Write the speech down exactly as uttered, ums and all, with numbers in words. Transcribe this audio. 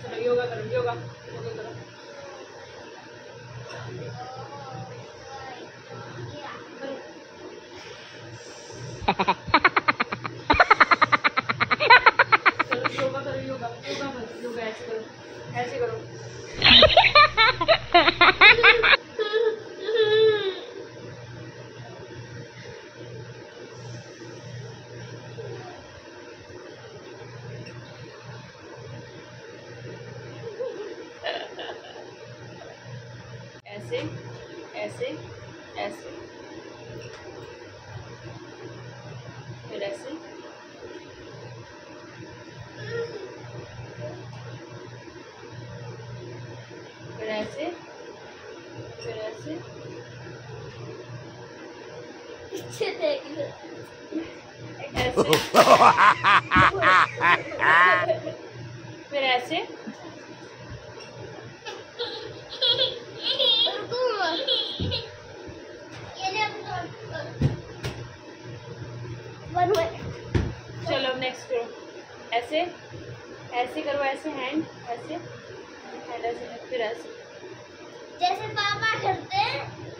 चलो योगा करो, योगा योगा करो। चलो योगा करो, योगा योगा करो, योगा ऐसे करो, ऐसे करो। ऐसे ऐसे ऐसे, फिर ऐसे, फिर ऐसे, फिर ऐसे, ऐसे फिर ऐसे, चलो अब नेक्स्ट करो। ऐसे ऐसे करो, ऐसे हैंड ऐसे, हैंड ऐसे, फिर ऐसे जैसे पापा करते हैं।